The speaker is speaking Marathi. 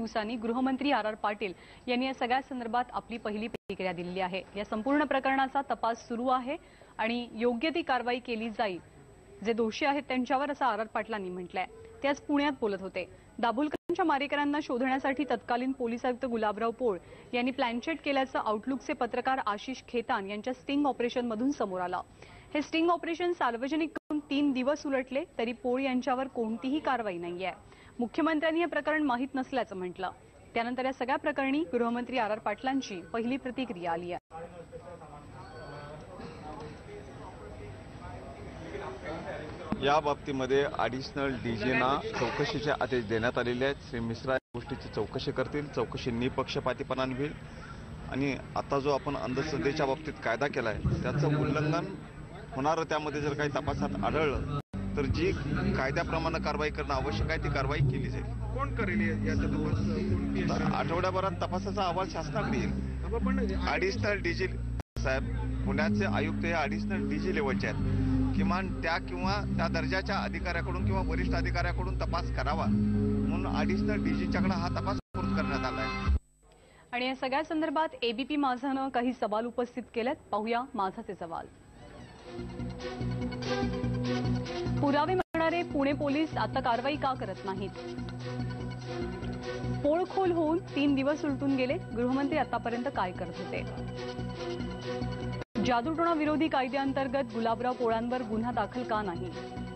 दिवसांनी गृहमंत्री आर पाटील यांनी या सगळ्या संदर्भात आपली पहिली प्रतिक्रिया दिली आहे। या संपूर्ण प्रकरणाचा तपास सुरू आहे आणि योग्य ती कारवाई केली जाईल। जे दोषी आहेत त्यांच्यावर असं आर पाटलांनी म्हटलंय। ते आज पुण्यात बोलत होते। दाभोलकरांच्या मारेकऱ्यांना शोधण्यासाठी तत्कालीन पोलीस आयुक्त गुलाबराव पोळ यांनी प्लॅनचेट केल्याचं आउटलुकचे पत्रकार आशिष खेतान यांच्या स्टिंग ऑपरेशनमधून समोर आलं। हे स्टिंग ऑपरेशन सार्वजनिक करून 3 दिवस उलटले तरी पोळ यांच्यावर कोणतीही कारवाई नाहीये। मुख्यमंत्र्यांनी हे प्रकरण माहीत नसल्याचं म्हटलं। त्यानंतर या सगळ्या प्रकरणी गृहमंत्री आर पाटलांची पहिली प्रतिक्रिया आली आहे। या बाबतीमध्ये ॲडिशनल डीजीना चौकशीचे आदेश देण्यात आलेले आहेत। श्री मिश्रा गोष्टीची चौकशी करतील। चौकशी निपक्षपातीपणाने होईल आणि आता जो आपण अंधश्रद्धेच्या बाबतीत कायदा केला आहे त्याचं उल्लंघन होणारं त्यामध्ये जर काही तपासात आढळलं तर जी कायद्याप्रमाणे कारवाई करणं आवश्यक आहे ती कारवाई केली जाईल। कोण करेल याचा तपास? आठवड्याभरात तपासाचा अहवाल शासनाकडे येईल। ॲडिशनल डीजी साहेब पुण्याचे आयुक्त हे ॲडिशनल डीजी लेवलचे आहेत। किमान त्या दर्जाच्या अधिकाऱ्याकडून किंवा वरिष्ठ अधिकाऱ्याकडून तपास करावा म्हणून ॲडिशनल डीजीच्याकडे हा तपास सुरू करण्यात आला आहे। आणि या सगळ्या संदर्भात एबीपी माझानं काही सवाल उपस्थित केलेत। पाहूया माझाचे सवाल। पुरावे मागणारे पुणे पोलीस आता कारवाई का करत नाहीत? पोळखोल होऊन 3 दिवस उलटून गेले। गृहमंत्री आतापर्यंत काय करत होते? जादूटोणा विरोधी कायद्याअंतर्गत गुलाबराव पोळांवर गुन्हा दाखल का नाही?